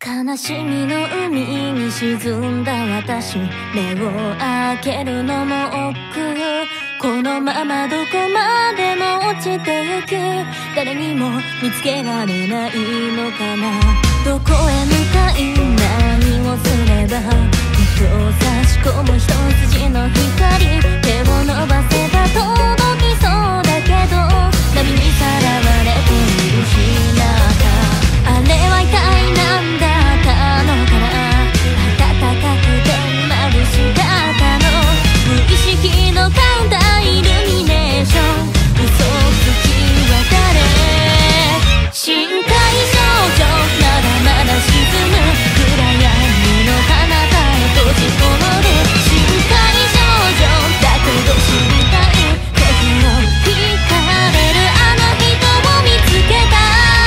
悲しみの海に沈んだ私、目を開けるのも億劫。このままどこまでも落ちてゆき、誰にも見つけられないのかな。どこへ向かい何をすれば、手を差し込む一筋の光、手を伸ばせば届きそうだけど、波にさらわれて見失った。あれは一体何だったのかな。暖かくて眩しかったの、無意識のカウンターイルミネーション、嘘つきは誰。深海少女まだまだ沈む暗闇の彼方へ閉じこもる。深海少女だけど知りたい、心惹かれるあの人を見つけた。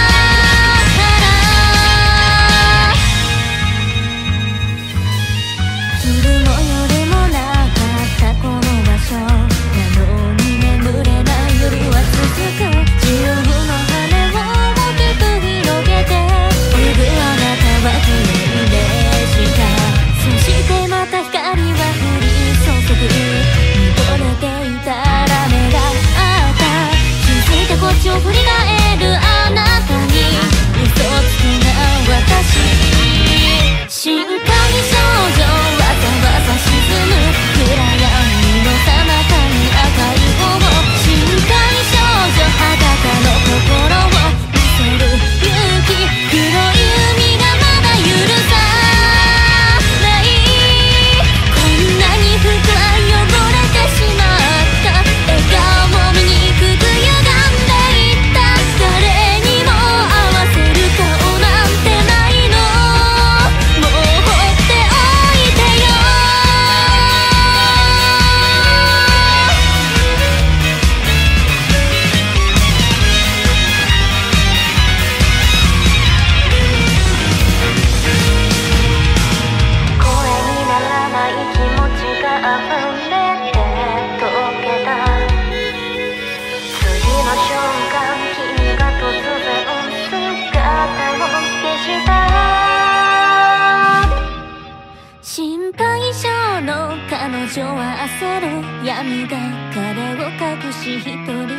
振り返るあなたに嘘つきな私。深海少女わざわざ沈む暗闇の彼方に赤い方、深海少女裸の心を見せる勇気、黒い海がまだ許さない。こんなに深い汚れてしまった笑顔も醜く歪んで、誰にも合わせる顔なんてないの、もう放っておいてよ。声にならない気持ちが溢れて溶けた。次の瞬間君が突然姿を消した。心配性の彼女は焦る、闇が彼を隠し一人